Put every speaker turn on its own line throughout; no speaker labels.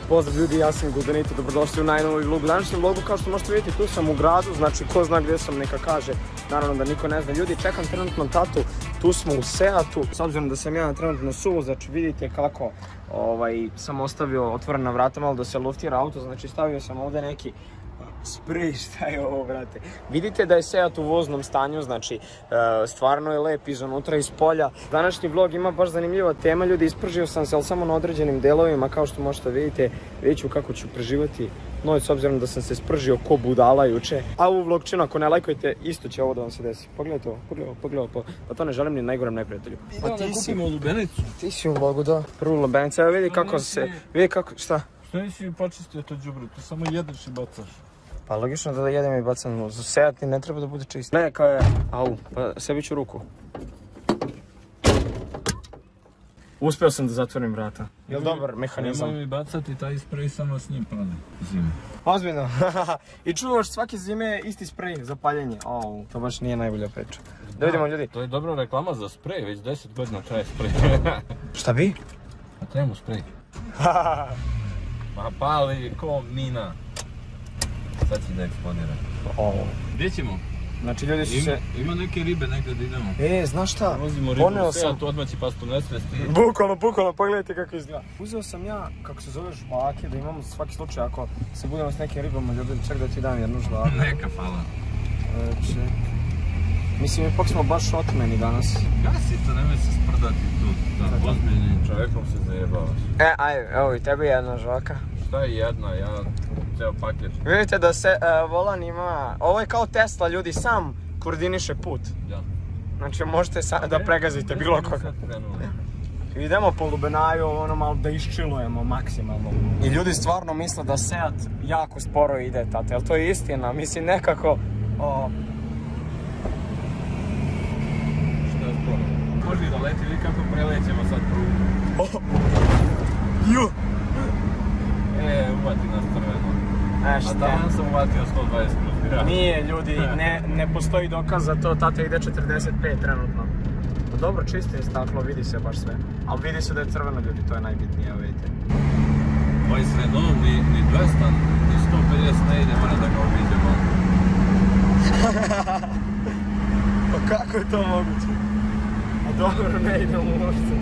Pozdrav ljudi, ja sam Gudanito, dobrodošli u najnoviji vlog. U današnjem vlogu, kao što možete vidjeti, tu sam u gradu, znači ko zna gdje sam neka kaže, naravno da niko ne zna. Ljudi, čekam trenutno tatu, tu smo u Seatu, s obzirom da sam ja trenutno suvo, znači vidite kako sam ostavio otvorena vrata malo da se luftira auto, znači stavio sam ovdje neki sprej, šta je ovo, brate? Vidite da je Seat u voznom stanju, znači stvarno je lep izunutra iz polja. Današnji vlog ima baš zanimljiva tema, ljudi, ispržio sam se, ali samo na određenim delovima, kao što možete vidite, vidjet ću kako ću preživati noć, s obzirom da sam se spržio ko budala juče. A u vlogčinu, ako ne lajkujete, isto će ovo da vam se desi. Pogledajte ovo, pogledaj ovo, pa to ne želim ni najgorem neprijatelju.
Pa ti si u Lubenicu.
Ti si u vlogu, da, prvu Lubenicu, evo vidi kako se, vidi kako, šta?
Što nisi počistio to đubre, to samo jedeš i bacaš.
Pa logično da jedem i bacam, za Seat ne treba da bude čist. Ne, kao je, au, pa sebi ću ruku. Uspio sam da zatvorim vrata. Jel dobar mehanizam?
Nemoj mi bacati taj sprej, samo s njim pale zime.
Ozbiljno. I čuvaš svake zime isti sprej za paljenje. Au, to baš nije najbolja priča. Da vidimo ljudi.
To je dobra reklama za sprej, već 10 godina traje sprej.
Šta bi?
A trebamo sprej. Ma pali ko mina. Sad će da eksplodira. Gdje ćemo?
Znači ljudi su se...
Ima neke ribe negdje da idemo.
Znaš šta?
Vozimo ribu u Seatu, odmah će past u nesvesti.
Bukvalno, pogledajte kako izgleda. Uzeo sam ja, kako se zove, žvake, da imamo svaki slučaj ako se budemo s nekim ribama ljubili, ček da ti dam jednu žvaku.
Neka, hvala.
Ček. Mislim, ipak smo baš otmeni danas.
Gasi to, nemoj se sprdati tu. Da, ozbiljnim čovjekom se zajebavaš.
Ajde, evo i tebi jedna žvaka.
Šta je jedna, ja ceo paket.
Vidite da se volan ima, ovo je kao Tesla, ljudi, sam koordiniše put.
Da.
Znači možete da pregazite bilo koga. Idemo po Lubenaju, ono malo da iščilujemo maksimalno. I ljudi stvarno misle da Seat jako sporo ide, tate, jel to je istina? Mislim nekako...
Što je sporo? Može da leti, vidi kako prelećemo sad prugu.
Ju!
Uvati nas crveno.
Šta?
A tamo sam uvatio 120 km.
Nije ljudi, ne postoji dokaz za to, tata ide 45 trenutno. No dobro, čisto je staklo, vidi se baš sve. Ali vidi se da je crveno, ljudi, to je najbitnije, evo vidite.
Ovaj sredom ni 200, ni 150 ne ide, mora da ga obiđemo.
Pa kako je to moguće? A dobro, ne idemo uopšte.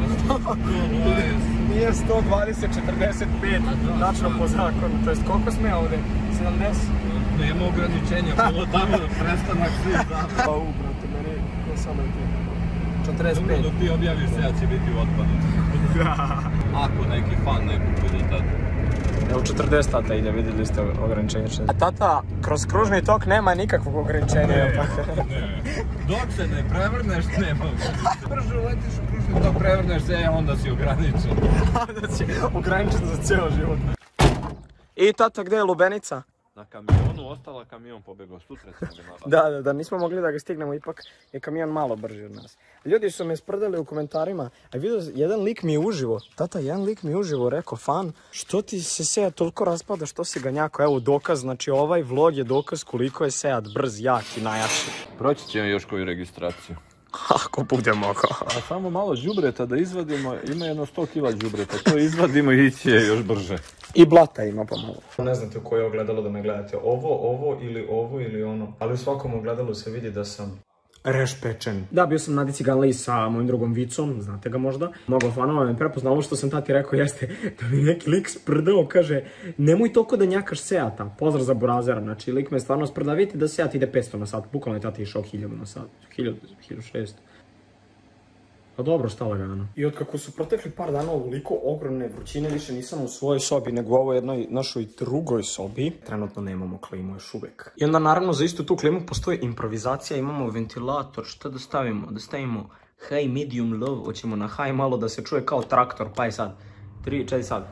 Nije 120, 45, tačno po zakonu, to jest koliko sme ovdje? 70?
Nema ograničenja, bilo tamo da prestanak svi znam.
Pa brate, meni je samo ti. 45.
Dobro, dok ti objaviš Seat će biti u otpadu. Ako neki fan ne kupuje do tada.
Evo 40 tata ide, vidjeli ste ograničenje. A tata, kroz kružni tok nema nikakvog ograničenja.
Ne. Dok se ne prevrneš, nema. Brže uletiš u kružni tok, prevrneš se, onda si ograničen.
Onda si ograničen za cijelo život. I tata, gdje je Lubenica?
Na kamionu, ostala kamion pobegao, sutra smo ga nabavili.
Da, nismo mogli da ga stignemo, ipak je kamion malo brži od nas. Ljudi su me sprdali u komentarima, a vidio, jedan lik mi je uživo, tata, jedan lik mi je uživo rekao, fan, što ti se Seat toliko raspada, što si ganjako, evo dokaz, znači ovaj vlog je dokaz koliko je Seat brz, jak i najjači.
Proći ćemo još koju registraciju.
Ako bude mogao.
A samo malo đubreta da izvadimo, ima jedno 100 kg đubreta, to izvadimo i ići je još brže.
I blata ima pomalo. Ne znate u koje ogledalo da me gledate, ovo ili ono, ali u svakom ogledalu se vidi da sam rešpečen. Da, bio sam na Ciganliji sa mojim drugom Vicom, znate ga možda. Mnogo fanova me prepoznalo, ovo što sam tati rekao jeste da mi neki lik sprdao, kaže nemoj toliko da njakаш Seata, pozdrav za Burazera, znači lik me stvarno sprda, vidite da Seat ide 500 na sat, bukvalno je tati išao 1000 na sat, 1600. Pa dobro, šta lagano. I otkako su protekli par dana ovoliko ogromne vrućine, više nisam u svojoj sobi, nego u ovoj jednoj našoj drugoj sobi. Trenutno nemamo klimu još uvijek. I onda naravno za istu tu klimu postoji improvizacija, imamo ventilator, šta da stavimo? Da stavimo high, medium, low, hoćemo na high malo da se čuje kao traktor, pa je sad. 3, 4 sad.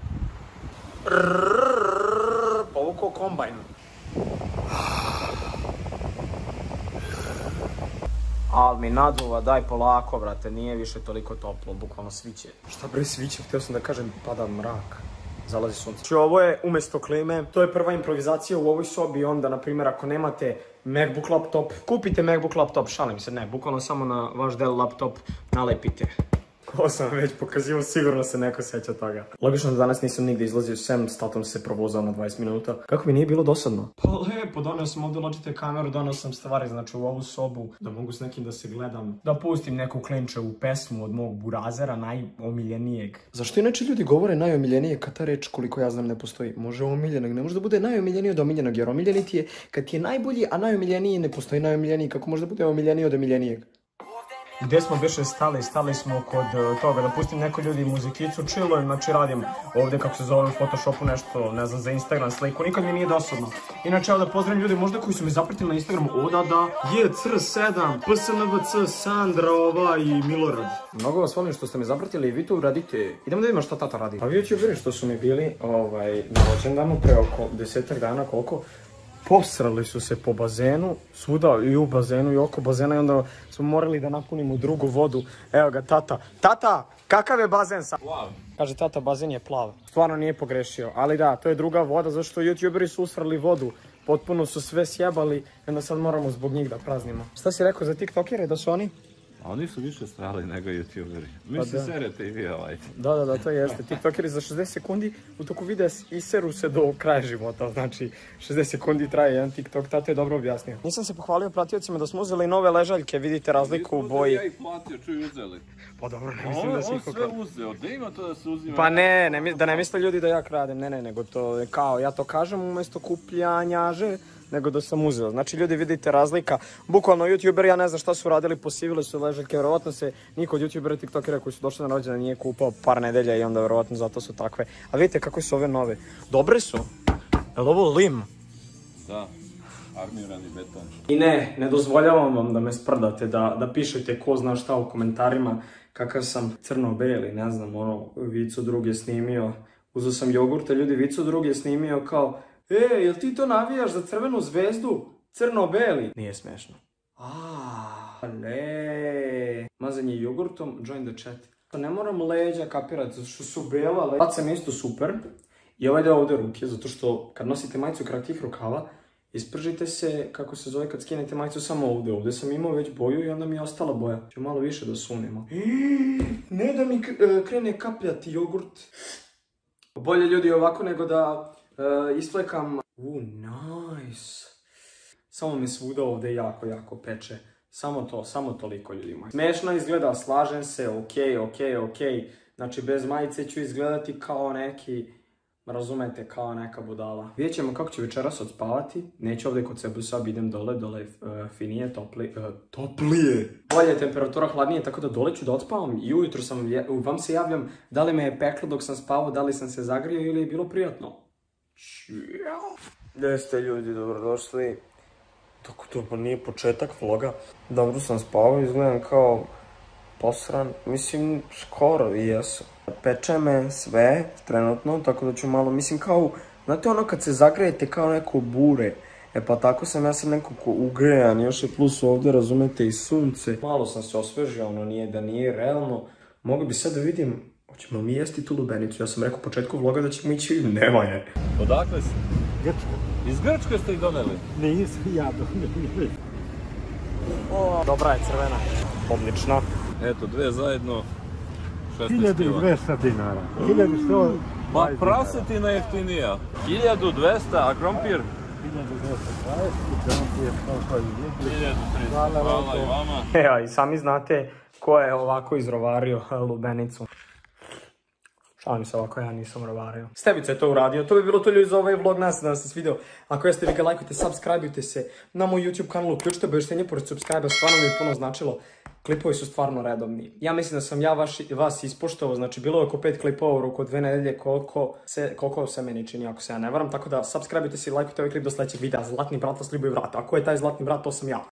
Pa ovo ko kombajn. Ali mi naduva, daj polako, brate, nije više toliko toplo, bukvalno sviće. Šta bre sviće, htio sam da kažem pada mrak, zalazi sunce. Znači ovo je umjesto klime, to je prva improvizacija u ovoj sobi, onda na primjer ako nemate MacBook laptop, kupite MacBook laptop, šalim se, ne, bukvalno samo na vaš Dell laptop nalepite Ovo sam već pokazio, sigurno se neko sjeća toga. Logično da danas nisam nigde izlazio, sem s tatom se provozao na 20 minuta. Kako mi nije bilo dosadno? Pa lepo, donio sam ovdje ločite kameru, donio sam stvari, znači u ovu sobu, da mogu s nekim da se gledam, da pustim neku klinčevu pesmu od mog burazera, najomiljenijeg. Zašto inače ljudi govore najomiljenijeg kad ta reč, koliko ja znam, ne postoji? Može omiljenog, ne može da bude najomiljeniji od omiljenog, jer omiljeni ti je kad ti je najbolji, a najomiljeniji ne postoji najomiljeniji. Kako može da bude omiljeniji od omiljenijeg? Gdje smo više stali? Stali smo kod toga da pustim neko ljudi muzikicu, chillujem, znači radim ovdje kako se zove u Photoshopu nešto, ne znam, za Instagram sliku, nikad mi nije dosadno. Inače, evo da pozdravim ljudi možda koji su me zapratili na Instagramu, JCR7, PSNVC, Sandra i Milorad. Mnogo vas volim što ste me zapratili i vi to uradite. Idemo da vidimo šta tata radi. Pa vi ću vidjeti što su mi bili na rođendanu pre oko 10 dana, koliko. Posrali su se po bazenu, svuda i u bazenu i oko bazena i onda smo morali da napunimo drugu vodu. Evo ga tata. Tata, kakav je bazen sad? Plav. Kaže tata, bazen je plav. Stvarno nije pogrešio, ali da, to je druga voda zašto youtuberi su usrali vodu. Potpuno su sve sjebali i onda sad moramo zbog njih da praznimo. Šta si rekao za tiktokere, da su oni?
A oni su više strali nego youtuberi. Mi se serete i vi
Da, to jeste. Tiktokeri za 60 sekundi u toku videa iseru se do kraja života. Znači, 60 sekundi traje jedan TikTok, tato je dobro objasnio. Nisam se pohvalio pratiocima da smo uzeli nove ležaljke, vidite razliku u boji.
Ja ih platio, čuj uzeli.
Pa dobro, ne mislim da si ih
ukrao. On sve uzeo, da ima to da se uzima.
Pa ne, da ne misle ljudi da ja kradem, ne, nego to je kao, ja to kažem umjesto kupljanjaže, nego da sam uzeo. Znači ljudi vidite razlika, bukvalno youtuberi, ja ne znam šta su radili, posivili su ležaljke, vjerovatno se niko od youtubera i tiktokera koji su došli na rođendan nije kupao par nedelja i onda vjerovatno zato su takve. A vidite kako su ove nove, dobre su, je li ovo lim?
Da, armirani beton.
I ne dozvoljavam vam da me sprdate, da pišete ko zna šta u komentarima, kakav sam crno-beli, ne znam, Vico drug je snimio, uzeo sam jogurte, ljudi, Vico drug je snimio kao, jel ti to navijaš za Crvenu zvezdu? Crno-beli? Nije smešno. Mazanje jogurtom, join the chat. Pa ne moram leđa kapirati, zato što su bela, leđa sam isto super. I ovaj deo ovdje ruke, zato što kad nosite majicu kratkih rukava, ispržite se, kako se zove, kad skinete majicu samo ovdje. Ovdje sam imao već boju i onda mi je ostala boja. Ću malo više da sunemo. Ne da mi krene kapljati jogurt. Bolje ljudi ovako nego da isflekam. Nice. Samo mi svuda ovdje jako peče. Samo toliko ljudi moji. Smešno izgleda, slažem se, okej. Znači bez majice ću izgledati kao neki, razumete, kao neka budala. Vidjet ćemo kako ću večeras odspavati. Neću ovdje kod sebe sad, idem dole je finije, toplije. Bolje je temperatura, hladnije, tako da dole ću da odspavam i ujutro vam se javljam da li me je peklo dok sam spavao, da li sam se zagrio ili je bilo prijatno. Gdje ste ljudi, dobrodošli. Tako to pa nije početak vloga. Dobro sam spavao, izgledam kao posran. Mislim, skoro i jesam. Peče me sve trenutno, tako da ću malo, mislim kao, znate ono kad se zagrejete kao neko bure. Pa tako ja sam nekako ugrejan, još je plus ovdje, razumete, i sunce. Malo sam se osvežio, ono nije da nije realno. Mogu bi sad da vidim, hoćemo mi jesti tu lubenicu, ja sam rekao u početku vloga da ćemo ići, nema je.
Odakle si? Grčko. Iz Grčke ste ih doneli?
Nisam ja doneli.
Dobra je crvena. Odlično.
Eto, dve zajedno, 16 kila.
1200 dinara. 1100.
Ma prasetina jeftinija. 1200, a krompir?
1220, krompir,
1300. Hvala i vama.
Evo, i sami znate ko je ovako izrovario lubenicu. Šalim se ovako, ja nisam rovario. Stevica je to uradio, to bi bilo to ljudi za ovaj vlog, nadam se da vam se svidio. Ako jeste vi ga lajkujte, subscribeujte se na moj YouTube kanal, uključite obavještenje pored subscribe-a, stvarno mi je puno značilo. Klipovi su stvarno redovni. Ja mislim da sam ja vas ispoštovao, znači bilo je oko 5 klipova u roku 2 nedelje, koliko se meni čini ako se ja ne varam, tako da subscribeujte se i lajkujte ovaj klip do sljedećeg videa. Zlatni brat vas ljubi vrat, ako je taj zlatni brat, to sam ja.